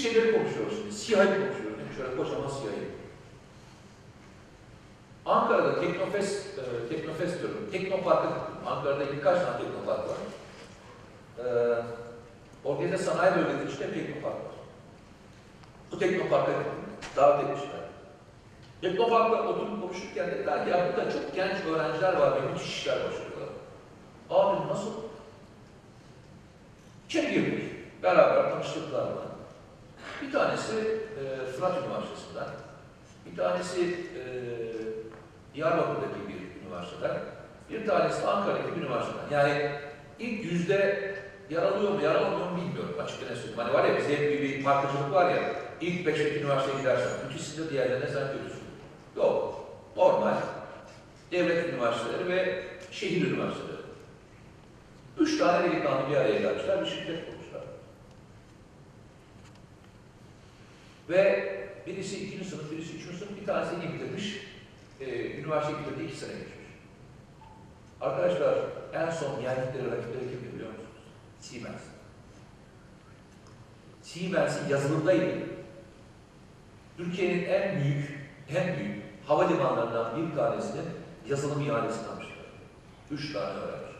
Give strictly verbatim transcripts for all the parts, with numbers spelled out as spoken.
Biz şeyleri konuşuyoruz şimdi, SİHA'yı konuşuyoruz. Yani şöyle kocaman SİHA'yı. Ankara'da Teknofest, e, Teknofest diyorum, Teknopark'a gittim. Ankara'da birkaç tane Teknopark var. E, Organize Sanayi Bölgesi'nin içinde Teknopark var. Bu Teknopark'a gittim, davet etmişler. Teknopark'ta oturup konuşurken dediler ki ya burada çok genç öğrenciler var ve müthiş işler başlıyorlar. Abi nasıl? İçeri girdik, beraber tanıştıklar var. Bir tanesi e, Fırat Üniversitesi'nden, bir tanesi e, Diyarbakır'daki bir üniversiteden, bir tanesi de Ankara'daki bir üniversiteden. Yani ilk yüzde yer alıyor mu, yer almıyor mu bilmiyorum açıkçası ne söyleyeyim. Hani var ya bizde bir, bir parçacılık var ya, ilk beşteki üniversiteye gidersen, bütüsünde diğerlerine sen görürsün. Yok, normal devlet üniversiteleri ve şehir üniversiteleri. Üç tane delikanlı bir araya gelmişler, bir şirket kurmuşlar. Ve birisi ikinci sınıf, birisi üçüncü sınıf, bir tanesi yeni bitirmiş, e, üniversite bitirdi, iki sene geçmiş. Arkadaşlar, en son yendikleri rakipleri kim biliyor musunuz? Siemens. Siemens'in yazılımdaydı. Türkiye'nin en büyük, en büyük havalimanlarından bir tanesinin yazılım ihalesini almışlar. Üç tane öğrenci.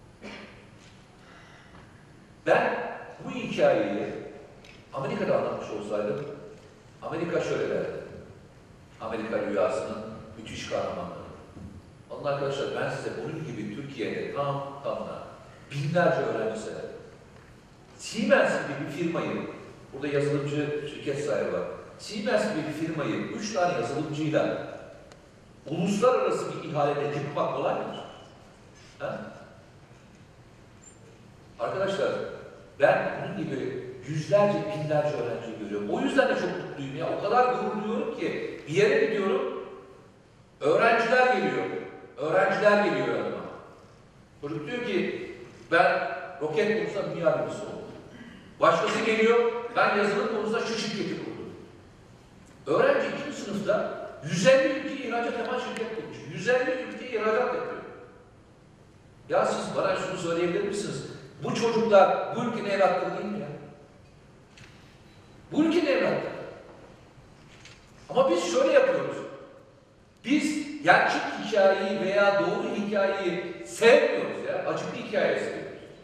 Ben bu hikayeyi Amerika'da anlatmış olsaydım, Amerika şöyle derdi. Amerika rüyasının müthiş kahramanları. Onun arkadaşlar ben size bunun gibi Türkiye'de tam tamına binlerce öğrenci severim. Siemens gibi bir firmayı, burada yazılımcı şirket sahibi var. Siemens gibi bir firmayı üç tane yazılımcıyla uluslararası bir ihalede yıkmak kolay mıdır? Ha? Arkadaşlar ben bunun gibi yüzlerce, binlerce öğrenciyi görüyorum. O yüzden de çok mutluyum ya. O kadar gurur duyuyorum ki bir yere gidiyorum, öğrenciler geliyor. Öğrenciler geliyor yanıma. Çocuk diyor ki ben roket konusunda dünya birincisi oldum. Başkası geliyor, ben yazılım konusunda şu şirketi kurdum. Öğrenci ikinci sınıfta yüz elli ülkeye ihracat yapan şirket kurmuş. yüz elli ülkeye ihracat yapıyor. Ya siz bana şunu söyleyebilir misiniz? Bu çocuklar bu ülkenin evlatları değil mi ya? Bu ülkenin evlatları. Ama biz şöyle yapıyoruz. Biz gerçek hikayeyi veya doğru hikayeyi sevmiyoruz ya. Acıklı hikayeyi seviyoruz.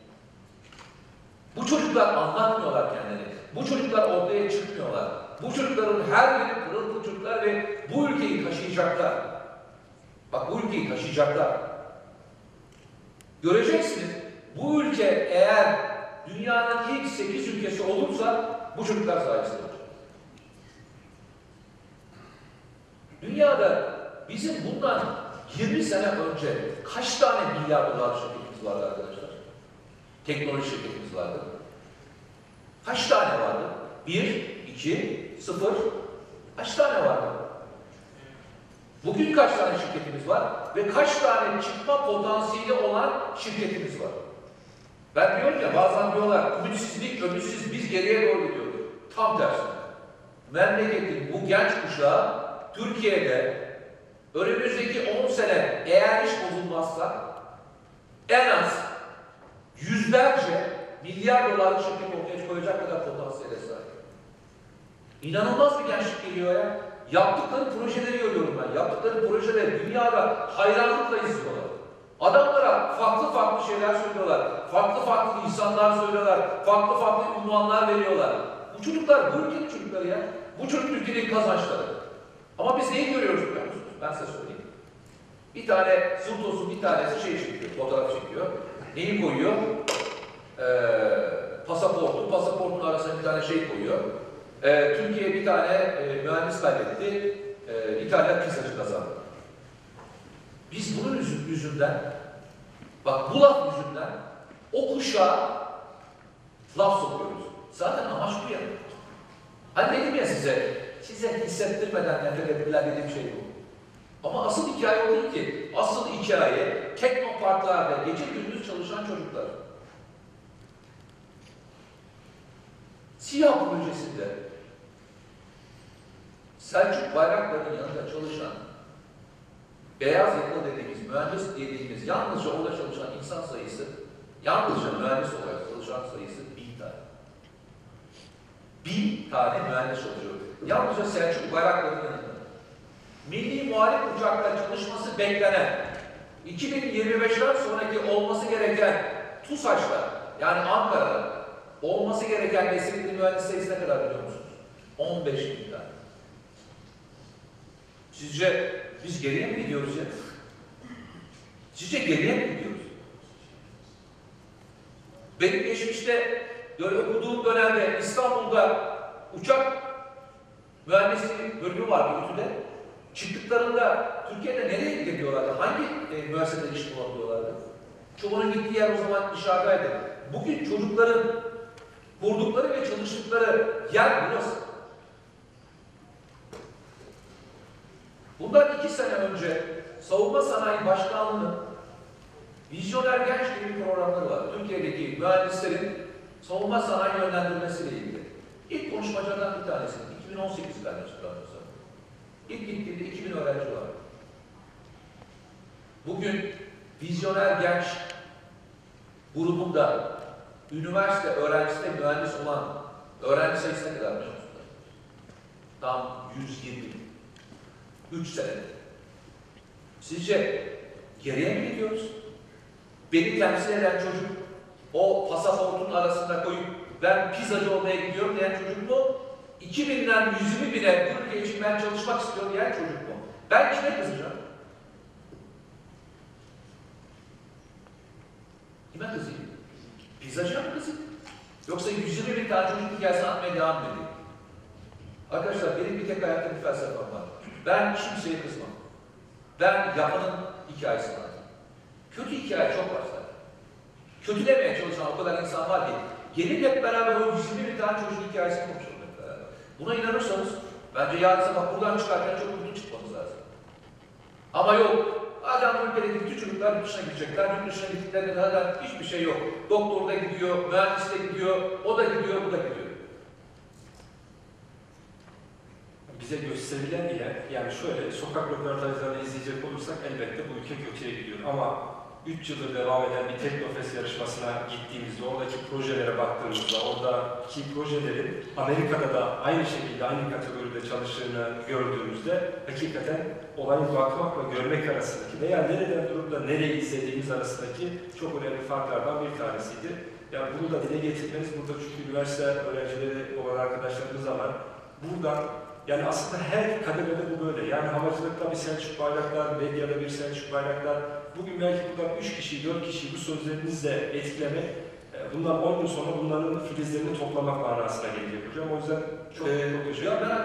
Bu çocuklar anlatmıyorlar kendini. Bu çocuklar ortaya çıkmıyorlar. Bu çocukların her biri pırıl pırıl çocuklar ve bu ülkeyi taşıyacaklar. Bak bu ülkeyi taşıyacaklar. Göreceksiniz. Bu ülke eğer dünyanın ilk sekiz ülkesi olursa bu çocuklar sayesinde olacak. Dünyada bizim bundan yirmi sene önce kaç tane milyar dolar şirketimiz vardı arkadaşlar? Teknoloji şirketimiz vardı. Kaç tane vardı? Bir, iki, sıfır. Kaç tane vardı? Bugün kaç tane şirketimiz var? Ve kaç tane çıkma potansiyeli olan şirketimiz var? Ben diyorum ya bazen diyorlar ümitsizlik, ümitsiz biz geriye doğru gidiyoruz. Tam tersine. Memleketin bu genç kuşağı Türkiye'de önümüzdeki on sene eğer iş bozulmazsa en az yüzlerce milyar dolarlık şirket ortaya koyacak kadar potansiyele sahip. İnanılmaz bir gençlik geliyor ya. Yaptıkları projeleri görüyorum ben. Yaptıkları projeleri dünyada hayranlıkla izliyorlar. Adamlara farklı farklı şeyler söylüyorlar. Farklı farklı insanlar söylüyorlar. Farklı farklı unvanlar veriyorlar. Bu çocuklar bu ülkenin çocukları ya. Bu çocuk ülkenin kazançları. Ama biz neyi görüyoruz biliyor musunuz? Ben size söyleyeyim. Bir tane Zıltos'un bir tanesi şey çekiyor, fotoğraf çekiyor. Neyi koyuyor? Ee, pasaportu, pasaportun arasına bir tane şey koyuyor. Ee, Türkiye bir tane e, mühendis kaybetti, e, İtalya pizzacı kazandı. Biz bunun yüzünden, bak bu laf yüzünden o kuşağa laf sokuyoruz. Zaten amaç bu ya. Hani dedim ya size, size hissettirmeden nefret ettiler dediğim şey bu. Ama asıl hikaye o değil ki. Asıl hikaye teknoparklarda gece gündüz çalışan çocuklar. SİHA projesinde Selçuk Bayraktar'ın yanında çalışan beyaz yakalı dediğimiz, mühendis dediğimiz yalnızca orada çalışan insan sayısı, yalnızca mühendis olarak çalışan sayısı bin tane. Bin tane mühendis çalışıyor. Yalnızca Selçuk Bayraktar'ın yanında. Milli Muharip Uçak'ta çalışması beklenen, iki bin yirmi beşten sonraki olması gereken TUSAŞ'ta, yani Ankara'da olması gereken meslekli mühendis sayısı ne kadar biliyor musunuz? on beş bin tane. Sizce biz geriye mi gidiyoruz ya? Sizce geriye mi gidiyoruz? Benim geçmişte böyle okuduğum dönemde İstanbul'da uçak mühendisliği bölümü vardı İTÜ'de. Çıktıklarında Türkiye'de nereye gidiyorlardı? Hangi e, müessesede iş bulabiliyorlardı? Çoğunun gittiği yer o zaman dışarıdaydı. Bugün çocukların kurdukları ve çalıştıkları yer burası. Bundan iki sene önce Savunma Sanayi Başkanlığı'nın Vizyoner Genç gibi bir programları var. Türkiye'deki mühendislerin savunma sanayi yönlendirmesiyle ilgili. İlk konuşmacılardan bir tanesi. iki bin on sekiz galiba çıkartıyorsa. İlk gittiğinde iki bin öğrenci var. Bugün Vizyoner Genç grubunda üniversite öğrencisinde mühendis olan öğrenci sayısı ne kadar biliyor musunuz? Tam yüz yirmi. üç senede. Sizce geriye mi gidiyoruz? Beni temsil eden çocuk o pasaportun arasında koyup ben pizzacı olmaya gidiyorum diyen çocuk mu? iki binden yüzümü bile bu ülke için ben çalışmak istiyorum diyen çocuk mu? Ben kime kızacağım? Kime kızayım? Pizzacıya mı kızayım? Yoksa yüz yirmi bin tane çocuk hikayesini atmaya devam mı edeyim? Arkadaşlar benim bir tek hayatta bir felsefem var. Ben kimseye kızmam. Ben yapanın hikayesini anlatayım. Kötü hikaye çok var zaten. Kötülemeye çalışan o kadar insan var ki gelip hep beraber o yüz yirmi bin tane çocuğun hikayesini konuşalım hep beraber. Buna inanırsanız bence yarın sabah buradan çıkarken çok mutlu çıkmamız lazım. Ama yok. Adam bu ülkedeki bütün çocuklar yurt dışına gidecekler. Yurt dışına gittiklerinde zaten hiçbir şey yok. Doktor da gidiyor, mühendis de gidiyor, o da gidiyor, bu da gidiyor. Bize gösterilen ile, yani şöyle sokak röportajlarını izleyecek olursak elbette bu ülke kötüye gidiyor. Ama üç yıldır devam eden bir Teknofest yarışmasına gittiğimizde, oradaki projelere baktığımızda, oradaki projelerin Amerika'da da aynı şekilde, aynı kategoride çalıştığını gördüğümüzde hakikaten olayı bakmakla görmek arasındaki veya nereden durup da nereyi izlediğimiz arasındaki çok önemli farklardan bir tanesiydi. Yani bunu da dile getirmeniz, burada çünkü üniversite öğrencileri olan arkadaşlarımız da var. Buradan yani aslında her kademede bu böyle. Yani havacılıkta bir Selçuk Bayraktar, medyada bir Selçuk Bayraktar. Bugün belki buradan üç kişi, dört kişi bu sözlerinizle etkilemek, bundan on yıl sonra bunların filizlerini toplamak manasına gelecek hocam. O yüzden çok, ee, çok teşekkür ederim. ederim.